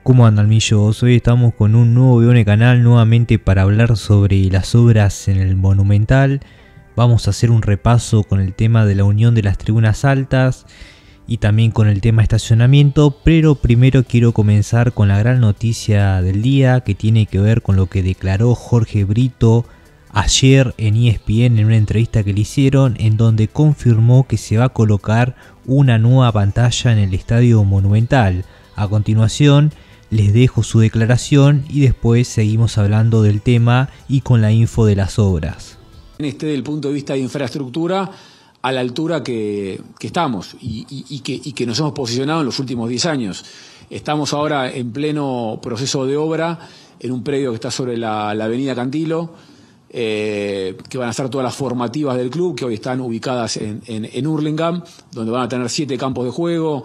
¿Cómo andan, millos? Hoy estamos con un nuevo video en el canal nuevamente para hablar sobre las obras en el Monumental. Vamos a hacer un repaso con el tema de la unión de las tribunas altas y también con el tema estacionamiento, pero primero quiero comenzar con la gran noticia del día que tiene que ver con lo que declaró Jorge Brito ayer en ESPN en una entrevista que le hicieron, en donde confirmó que se va a colocar una nueva pantalla en el Estadio Monumental. A continuación les dejo su declaración y después seguimos hablando del tema y con la info de las obras. Desde el punto de vista de infraestructura, a la altura que estamos y que nos hemos posicionado en los últimos 10 años. Estamos ahora en pleno proceso de obra en un predio que está sobre la avenida Cantilo, que van a estar todas las formativas del club, que hoy están ubicadas en Hurlingham, donde van a tener 7 campos de juego,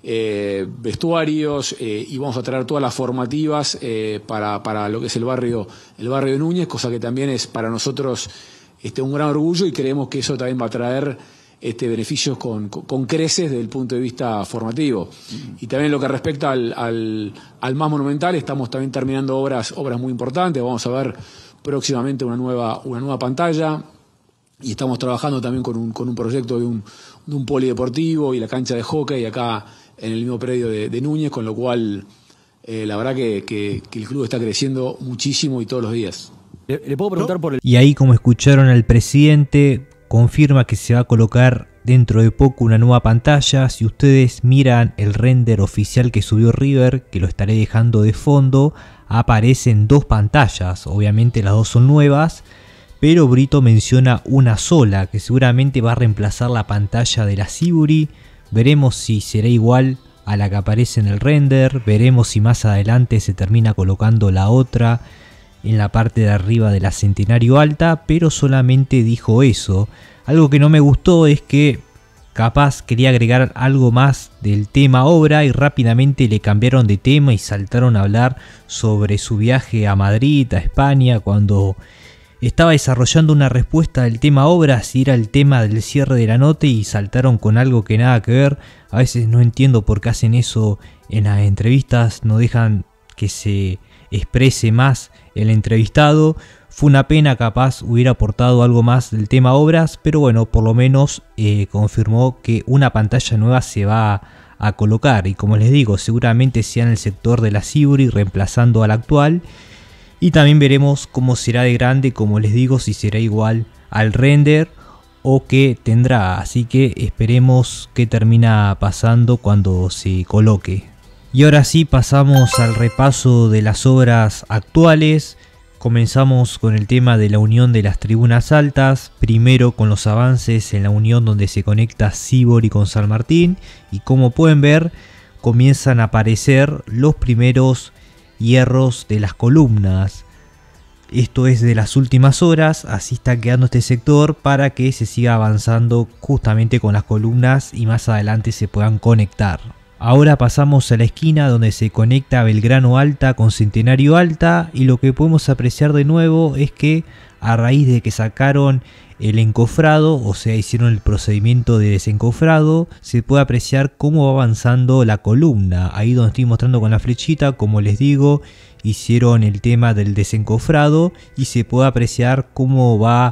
vestuarios, y vamos a traer todas las formativas para lo que es el barrio de Núñez, cosa que también es para nosotros un gran orgullo, y creemos que eso también va a traer beneficios con creces desde el punto de vista formativo. Y también lo que respecta al más monumental, estamos también terminando obras muy importantes. Vamos a ver próximamente una nueva pantalla, y estamos trabajando también con un proyecto de un polideportivo y la cancha de hockey acá en el mismo predio de Núñez, con lo cual la verdad que el club está creciendo muchísimo y todos los días. ¿Le puedo preguntar por el...? Y ahí, como escucharon al presidente, confirma que se va a colocar dentro de poco una nueva pantalla. Si ustedes miran el render oficial que subió River, que lo estaré dejando de fondo, aparecen 2 pantallas. Obviamente las 2 son nuevas, pero Brito menciona una sola, que seguramente va a reemplazar la pantalla de la Siburi. Veremos si será igual a la que aparece en el render, veremos si más adelante se termina colocando la otra en la parte de arriba de la Centenario Alta, pero solamente dijo eso. Algo que no me gustó es que capaz quería agregar algo más del tema obra y rápidamente le cambiaron de tema y saltaron a hablar sobre su viaje a Madrid, a España, cuando estaba desarrollando una respuesta del tema obras y era el tema del cierre de la nota, y saltaron con algo que nada que ver. A veces no entiendo por qué hacen eso en las entrevistas, no dejan que se exprese más el entrevistado. Fue una pena, capaz hubiera aportado algo más del tema obras, pero bueno, por lo menos confirmó que una pantalla nueva se va a colocar, y como les digo, seguramente sea en el sector de la Siburi, reemplazando a la actual. Y también veremos cómo será de grande, como les digo, si será igual al render o qué tendrá. Así que esperemos qué termina pasando cuando se coloque. Y ahora sí, pasamos al repaso de las obras actuales. Comenzamos con el tema de la unión de las tribunas altas. Primero con los avances en la unión donde se conecta Sibori con San Martín. Y como pueden ver, comienzan a aparecer los primeros hierros de las columnas. Esto es de las últimas horas, así está quedando este sector para que se siga avanzando justamente con las columnas y más adelante se puedan conectar. Ahora pasamos a la esquina donde se conecta Belgrano Alta con Centenario Alta, y lo que podemos apreciar de nuevo es que a raíz de que sacaron el encofrado, o sea, hicieron el procedimiento de desencofrado, se puede apreciar cómo va avanzando la columna. Ahí donde estoy mostrando con la flechita, como les digo, hicieron el tema del desencofrado y se puede apreciar cómo va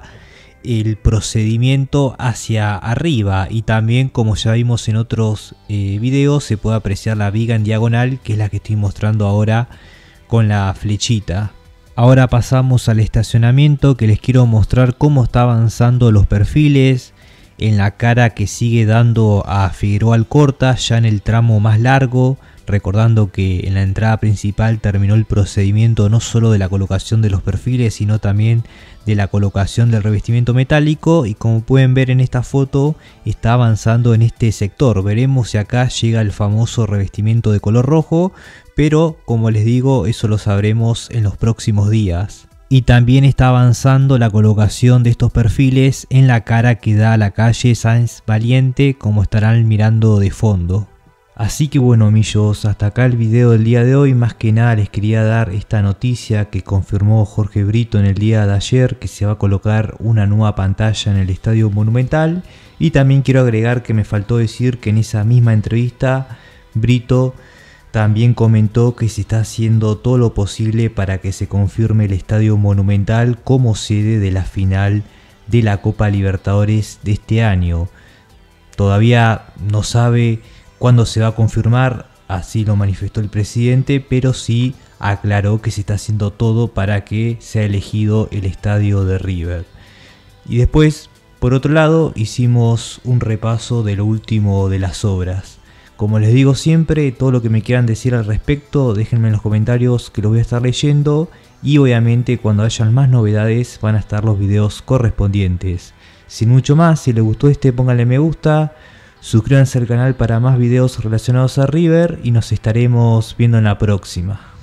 el procedimiento hacia arriba, y también, como ya vimos en otros videos, se puede apreciar la viga en diagonal, que es la que estoy mostrando ahora con la flechita. Ahora pasamos al estacionamiento, que les quiero mostrar cómo está avanzando los perfiles en la cara que sigue dando a Figueroa Alcorta, ya en el tramo más largo, recordando que en la entrada principal terminó el procedimiento no solo de la colocación de los perfiles, sino también de la colocación del revestimiento metálico, y como pueden ver en esta foto está avanzando en este sector. Veremos si acá llega el famoso revestimiento de color rojo, pero como les digo, eso lo sabremos en los próximos días. Y también está avanzando la colocación de estos perfiles en la cara que da a la calle Sáenz Valiente, como estarán mirando de fondo. Así que bueno, millos, hasta acá el video del día de hoy. Más que nada les quería dar esta noticia que confirmó Jorge Brito en el día de ayer, que se va a colocar una nueva pantalla en el Estadio Monumental. Y también quiero agregar que me faltó decir que en esa misma entrevista Brito También comentó que se está haciendo todo lo posible para que se confirme el Estadio Monumental como sede de la final de la Copa Libertadores de este año. Todavía no sabe cuándo se va a confirmar, así lo manifestó el presidente, pero sí aclaró que se está haciendo todo para que sea elegido el estadio de River. Y después, por otro lado, hicimos un repaso de lo último de las obras. Como les digo siempre, todo lo que me quieran decir al respecto, déjenme en los comentarios que los voy a estar leyendo. Y obviamente cuando hayan más novedades van a estar los videos correspondientes. Sin mucho más, si les gustó pónganle me gusta, suscríbanse al canal para más videos relacionados a River y nos estaremos viendo en la próxima.